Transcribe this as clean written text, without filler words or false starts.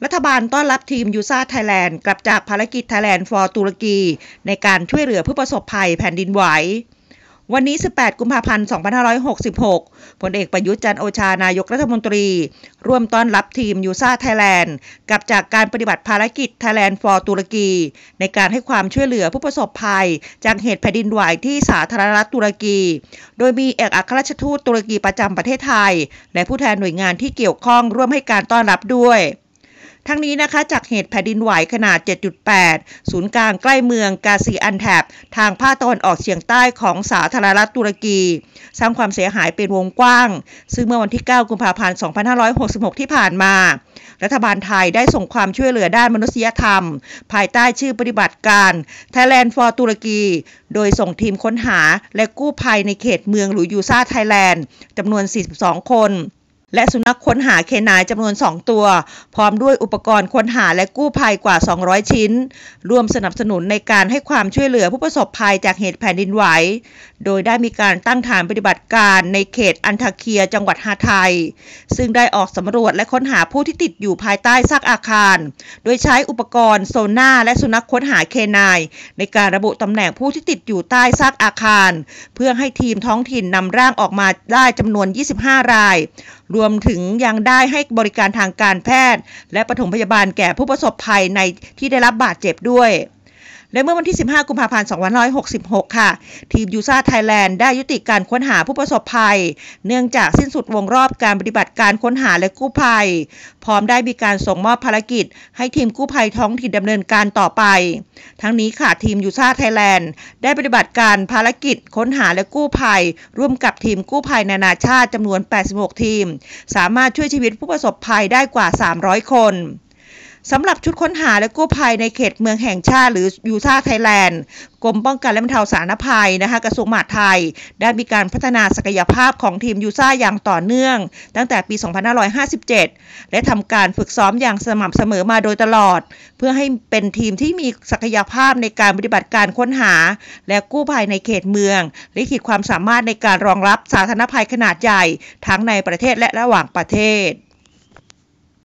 รัฐบาลต้อนรับทีมยูซ่าไทยแลนด์กลับจากภารกิจ Thailand for ตุรกีในการช่วยเหลือผู้ประสบภัยแผ่นดินไหววันนี้ 18 กุมภาพันธ์ 2566 พลเอกประยุทธ์ จันทร์โอชา นายกรัฐมนตรีร่วมต้อนรับทีมยูซ่าไทยแลนด์กลับจากการปฏิบัติภารกิจ Thailand for ตุรกีในการให้ความช่วยเหลือผู้ประสบภัยจากเหตุแผ่นดินไหวที่สาธารณรัฐตุรกีโดยมีเอกอัครราชทูตตุรกีประจำประเทศไทยและผู้แทนหน่วยงานที่เกี่ยวข้องร่วมให้การต้อนรับด้วยทั้งนี้นะคะจากเหตุแผ่นดินไหวขนาด 7.8 ศูนย์กลางใกล้เมืองกาซีอันแทบทางภาคตะวันออกเฉียงใต้ของสาธารณรัฐตุรกีสร้างความเสียหายเป็นวงกว้างซึ่งเมื่อวันที่ 9 กุมภาพันธ์ 2566 ที่ผ่านมารัฐบาลไทยได้ส่งความช่วยเหลือด้านมนุษยธรรมภายใต้ชื่อปฏิบัติการ Thailand for ตุรกีโดยส่งทีมค้นหาและกู้ภัยในเขตเมืองหลุยยูซ่าไทยแลนด์จำนวน 42 คนและสุนัขค้นหาเคนายจำนวน 2 ตัวพร้อมด้วยอุปกรณ์ค้นหาและกู้ภัยกว่า 200 ชิ้นร่วมสนับสนุนในการให้ความช่วยเหลือผู้ประสบภัยจากเหตุแผ่นดินไหวโดยได้มีการตั้งฐานปฏิบัติการในเขตอันทาเคียจังหวัดฮาไทยซึ่งได้ออกสำรวจและค้นหาผู้ที่ติดอยู่ภายใต้ซากอาคารโดยใช้อุปกรณ์โซน่าและสุนัขค้นหาเคนายในการระบุตำแหน่งผู้ที่ติดอยู่ใต้ซากอาคารเพื่อให้ทีมท้องถิ่นนำร่างออกมาได้จำนวน 25 รายรวมถึงยังได้ให้บริการทางการแพทย์และปฐมพยาบาลแก่ผู้ประสบภัยในที่ได้รับบาดเจ็บด้วยและเมื่อวันที่ 15 กุมภาพันธ์ 2566 ค่ะทีมยูซ่าไทยแลนด์ได้ยุติการค้นหาผู้ประสบภัยเนื่องจากสิ้นสุดวงรอบการปฏิบัติการค้นหาและกู้ภัยพร้อมได้มีการส่งมอบภารกิจให้ทีมกู้ภัยท้องถิ่นดำเนินการต่อไปทั้งนี้ค่ะทีมยูซ่าไทยแลนด์ได้ปฏิบัติการภารกิจค้นหาและกู้ภัยร่วมกับทีมกู้ภัยนานาชาติจำนวน 86 ทีมสามารถช่วยชีวิตผู้ประสบภัยได้กว่า 300 คนสำหรับชุดค้นหาและกู้ภัยในเขตเมืองแห่งชาติหรือยูซ่าไทยแลนด์กรมป้องกันและบรรเทาสาธารณภัยนะคะกระทรวงมหาดไทยได้มีการพัฒนาศักยภาพของทีมยูซ่าอย่างต่อเนื่องตั้งแต่ปี 2557 และทำการฝึกซ้อมอย่างสม่ำเสมอมาโดยตลอดเพื่อให้เป็นทีมที่มีศักยภาพในการปฏิบัติการค้นหาและกู้ภัยในเขตเมืองและขีดความสามารถในการรองรับสาธารณภัยขนาดใหญ่ทั้งในประเทศและระหว่างประเทศ